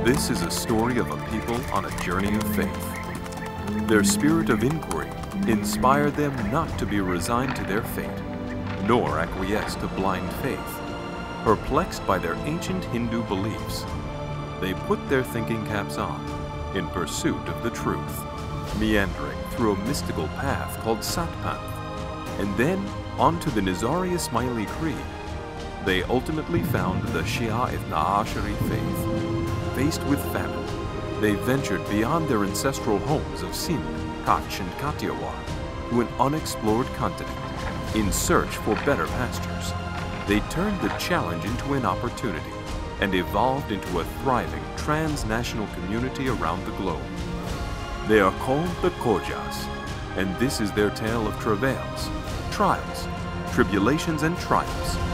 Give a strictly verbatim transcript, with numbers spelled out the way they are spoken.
This is a story of a people on a journey of faith. Their spirit of inquiry inspired them not to be resigned to their fate, nor acquiesce to blind faith. Perplexed by their ancient Hindu beliefs, they put their thinking caps on in pursuit of the truth, meandering through a mystical path called Satpanth, and then onto the Nizari Ismaili Creed. They ultimately found the Shia Ithna Ashari faith. Faced with famine, they ventured beyond their ancestral homes of Sind, Kutch, and Kathiawar to an unexplored continent in search for better pastures. They turned the challenge into an opportunity and evolved into a thriving transnational community around the globe. They are called the Khojas, and this is their tale of travails, trials, tribulations, and triumphs